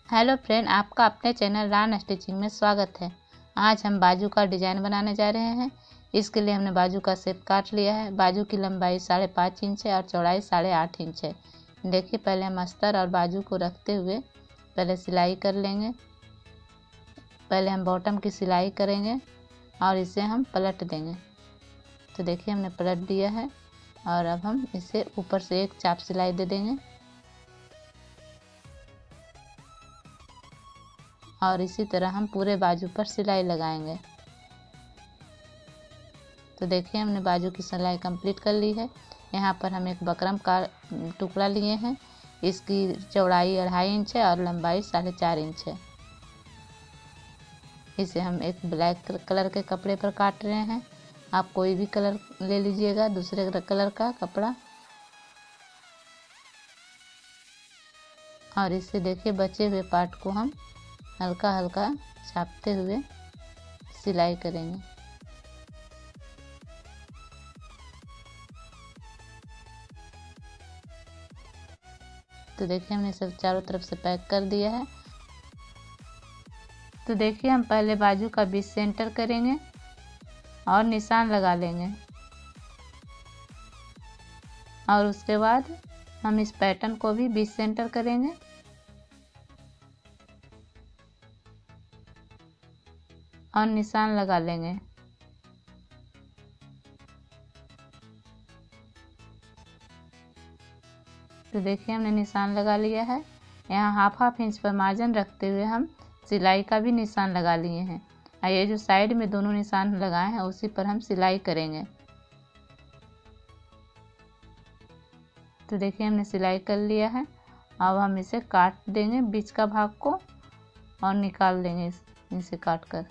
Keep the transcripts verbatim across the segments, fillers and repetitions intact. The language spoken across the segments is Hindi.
हेलो फ्रेंड, आपका अपने चैनल रान स्टिचिंग में स्वागत है। आज हम बाजू का डिज़ाइन बनाने जा रहे हैं। इसके लिए हमने बाजू का शेप काट लिया है। बाजू की लंबाई साढ़े पाँच इंच है और चौड़ाई साढ़े आठ इंच है। देखिए, पहले हम अस्तर और बाजू को रखते हुए पहले सिलाई कर लेंगे। पहले हम बॉटम की सिलाई करेंगे और इसे हम पलट देंगे। तो देखिए, हमने पलट दिया है और अब हम इसे ऊपर से एक चाप सिलाई दे देंगे और इसी तरह हम पूरे बाजू पर सिलाई लगाएंगे। तो देखिए, हमने बाजू की सिलाई कंप्लीट कर ली है। यहाँ पर हम एक बकरम का टुकड़ा लिए हैं। इसकी चौड़ाई अढ़ाई इंच है और लंबाई साढ़े चार इंच है। इसे हम एक ब्लैक कलर के कपड़े पर काट रहे हैं। आप कोई भी कलर ले लीजिएगा, दूसरे कलर का कपड़ा। और इससे देखिए, बचे हुए पार्ट को हम हल्का हल्का छापते हुए सिलाई करेंगे। तो देखिए, हमने सब चारों तरफ से पैक कर दिया है। तो देखिए, हम पहले बाजू का बीच सेंटर करेंगे और निशान लगा लेंगे और उसके बाद हम इस पैटर्न को भी बीच सेंटर करेंगे और निशान लगा लेंगे। तो देखिए, हमने निशान लगा लिया है। यहाँ हाफ हाफ इंच पर मार्जिन रखते हुए हम सिलाई का भी निशान लगा लिए हैं। और ये जो साइड में दोनों निशान लगाए हैं उसी पर हम सिलाई करेंगे। तो देखिए, हमने सिलाई कर लिया है। अब हम इसे काट देंगे, बीच का भाग को, और निकाल देंगे इसे काट कर।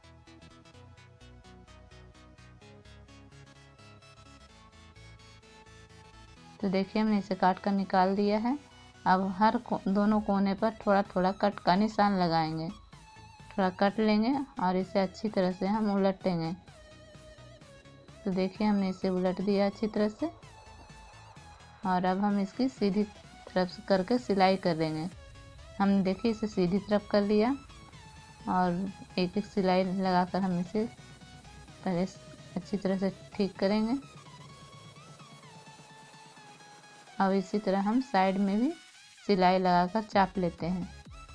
तो देखिए, हमने इसे काट कर निकाल दिया है। अब हर को, दोनों कोने पर थोड़ा थोड़ा कट का निशान लगाएंगे। थोड़ा कट लेंगे और इसे अच्छी तरह से हम उलटेंगे। तो देखिए, हमने इसे उलट दिया अच्छी तरह से और अब हम इसकी सीधी तरफ से करके सिलाई कर देंगे। हमने देखिए इसे सीधी तरफ कर लिया और एक एक सिलाई लगाकर हम इसे पहले अच्छी तरह से ठीक करेंगे। अब इसी तरह हम साइड में भी सिलाई लगाकर चाप लेते हैं।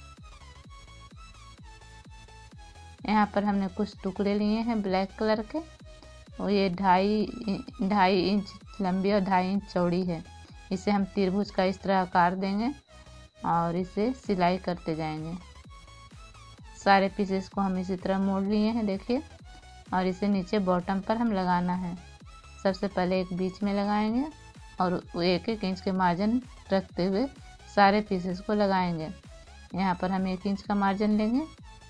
यहाँ पर हमने कुछ टुकड़े लिए हैं ब्लैक कलर के, और ये ढाई ढाई इंच लंबी और ढाई इंच चौड़ी है। इसे हम त्रिभुज का इस तरह आकार देंगे और इसे सिलाई करते जाएंगे। सारे पीसेस को हम इसी तरह मोड़ लिए हैं देखिए, और इसे नीचे बॉटम पर हम लगाना है। सबसे पहले एक बीच में लगाएंगे और एक एक इंच के मार्जिन रखते हुए सारे पीसेस को लगाएंगे। यहाँ पर हम एक इंच का मार्जिन लेंगे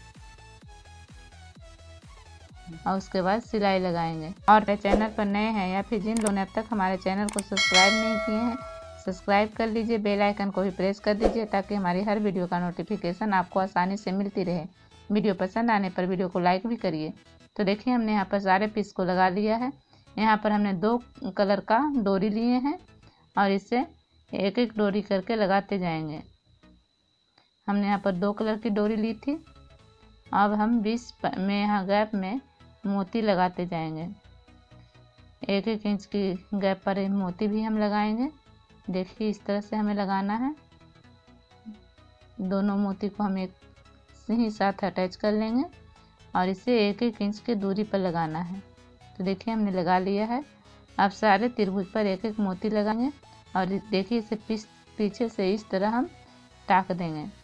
और उसके बाद सिलाई लगाएंगे। और चैनल पर नए हैं या फिर जिन लोगों ने अब तक हमारे चैनल को सब्सक्राइब नहीं किए हैं, सब्सक्राइब कर लीजिए। बेल आइकन को भी प्रेस कर दीजिए ताकि हमारी हर वीडियो का नोटिफिकेशन आपको आसानी से मिलती रहे। वीडियो पसंद आने पर वीडियो को लाइक भी करिए। तो देखिए, हमने यहाँ पर सारे पीस को लगा लिया है। यहाँ पर हमने दो कलर का डोरी लिए हैं और इसे एक एक डोरी करके लगाते जाएंगे। हमने यहाँ पर दो कलर की डोरी ली थी। अब हम बीच में यहाँ गैप में मोती लगाते जाएंगे। एक एक इंच की गैप पर मोती भी हम लगाएंगे। देखिए, इस तरह से हमें लगाना है। दोनों मोती को हम एक ही साथ अटैच कर लेंगे और इसे एक एक इंच की दूरी पर लगाना है। तो देखिए, हमने लगा लिया है। अब सारे त्रिभुज पर एक एक मोती लगाएंगे और देखिए, इसे पीछे से इस तरह हम टाक देंगे।